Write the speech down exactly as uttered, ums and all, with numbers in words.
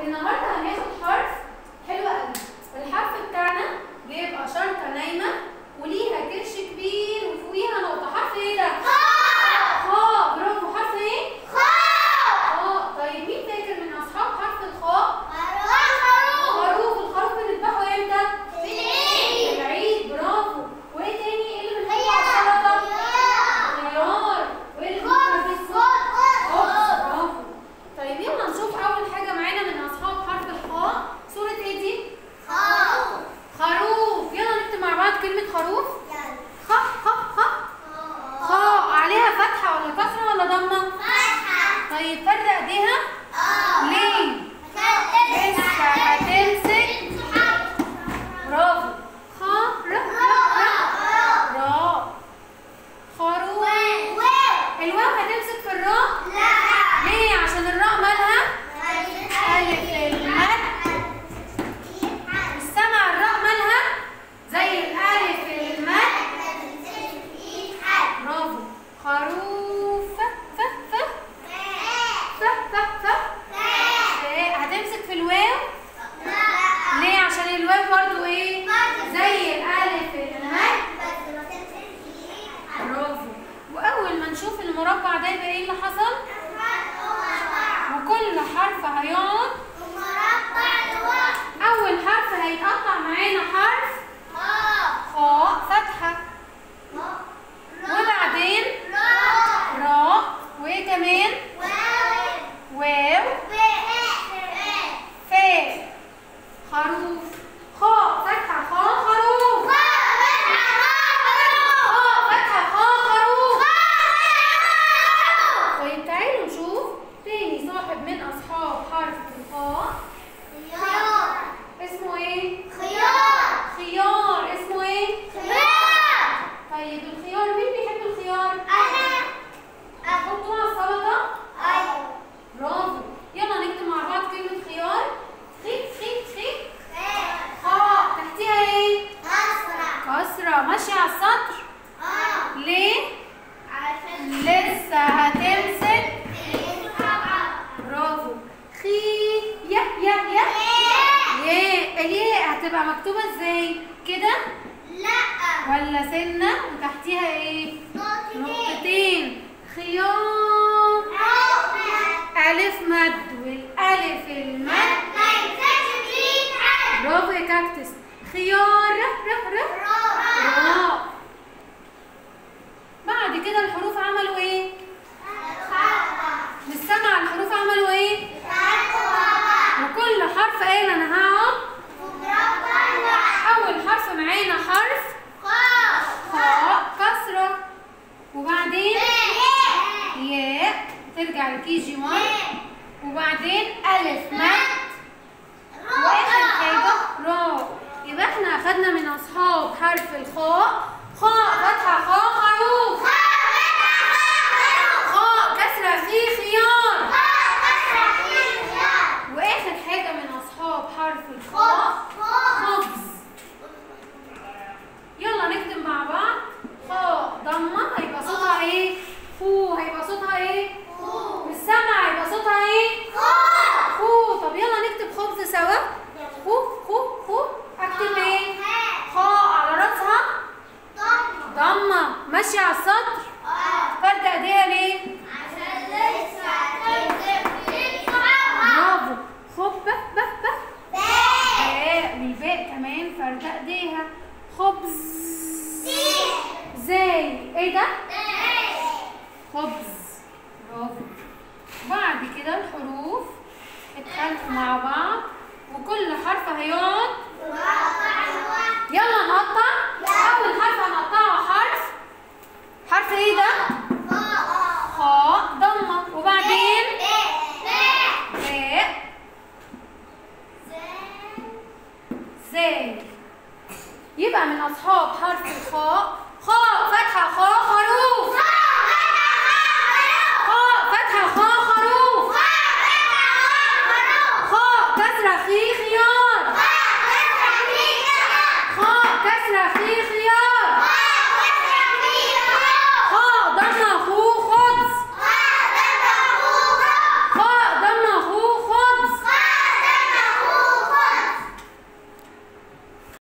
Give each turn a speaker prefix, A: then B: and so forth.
A: النهارده هناخد حرف حلو قوي. الحرف بتاعنا بيبقى شرطه نايمه وليها كرش كبير وفوقيها نقطه. حرف ايه ده؟ خاء. خاء، برافو. حرف ايه؟ خاء. خاء. طيب مين فاكر من اصحاب حرف الخاء؟ خروف. الخروف بنذبحه امتى؟ في العيد. في العيد، برافو. وايه تاني؟ ايه اللي بنحطه على السلطه؟ خيار. وايه اللي بنحطه في الصوص؟ خبز، برافو. طيب يلا نشوف اول حاجه معانا من اصحاب حرف الخاء. صوره ايه دي؟ خروف. خروف. يلا نكتب مع بعض كلمه خروف. خ خ خ خاء. عليها فتحه ولا كسره ولا ضمه؟ فتحه. طيب فرق ايديها. اه ليه؟ لسه هتمسك. برافو. خ ر ر ر راء. خروف. الواو هتمسك في الراء؟ لا. ليه؟ عشان الراء مالها؟ ألف المد. مش سامع الراء مالها؟ زي الألف المد. برافو. خروف. ف ف ف ف ف هتمسك في الواو؟ لا. ليه؟ عشان الواو برضو ايه؟ زي الألف المد. برافو. وأول ما نشوف المربع ده يبقى ايه اللي حصل؟ وكل حرف هيقعد أول حرف هيتقطع معانا حرف خاء فتحة، وبعدين راء، وإيه كمان؟ واو، فاء. خروف. خاء فتحة خاء خروف. خاء فتحة خاء خروف. طيب تعالوا نشوف تاني صاحب من أصحاب حرف الخاء. خيار. اسمه ايه؟ خيار. خيار. اسمه ايه؟ خيار. طيب الخيار مين بيحب الخيار؟ أنا. أحطوه على السلطة؟ أيوه. برافو. يلا نكتب مع بعض كلمة خيار. خي خي خي خاء. تحتيها ايه؟ كسرة. كسرة. ماشية على السطر؟ اه. ليه؟ عشان لسه هتمسك. برافو. خي يا يا يا ياء. الياء هتبقى مكتوبة ازاي؟ كده؟ لا. ولا سنة وتحتيها ايه؟ نقطتين. خيار. ألف مد، والألف المد برافو يا كاكتس. خيار. ر ر ر راء. بعد كده الحروف عملوا ايه؟ مش سامعة الحروف عملوا ايه؟ وكل حرف قال انا هقعد. اول حرف معانا حرف خاء كسرة، وبعدين ياء ترجع لكي جي واحد، وبعدين ألف مد، واخر حاجة راء. يبقى احنا اخدنا من اصحاب حرف الخاء خاء فتحة خاء خروف. خاء كسرة في خيار. واخر حاجة من اصحاب حرف الخاء خبز. يلا نكتب مع بعض. خاء ضمة هيبقى صوتها ايه؟ خو. هيبقى صوتها ايه؟ مش سامعة هيبقى صوتها ايه؟ خو. طب يلا نكتب خبز سوا. خو خو خو. اكتب ايه؟ خاء على راسها ضمة ماشية على السطر. فرد ايديها ليه؟ عشان لسه هتمسك. برافو. خب ب ب ب باء، والباء كمان فرد ايديها. خبز. زي ايه ده؟ خبز. برافو. بعد كده الحروف اتخلفوا مع بعض وكل حرف هيقعد. يلا نقطع. اول حرف هنقطعه حرف حرف ايه ده؟ خاء ضمه، وبعدين باء زاي. يبقى من اصحاب حرف الخاء خاء فتحه خاء خروف. خاء فتحه خاء خروف. خاء كسره في خيار. خاء كسره